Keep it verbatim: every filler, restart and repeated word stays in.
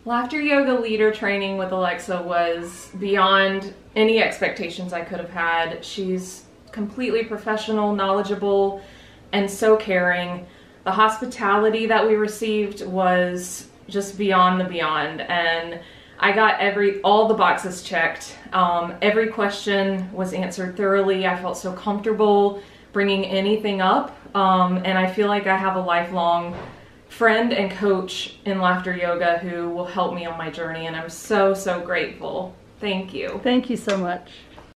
Laughter yoga leader training with Alexa was beyond any expectations I could have had. She's completely professional, knowledgeable, and so caring. The hospitality that we received was just beyond the beyond, and I got every all the boxes checked. Um, every question was answered thoroughly. I felt so comfortable bringing anything up, um, and I feel like I have a lifelong friend and coach in laughter yoga who will help me on my journey, and I'm so, so grateful. Thank you. Thank you so much.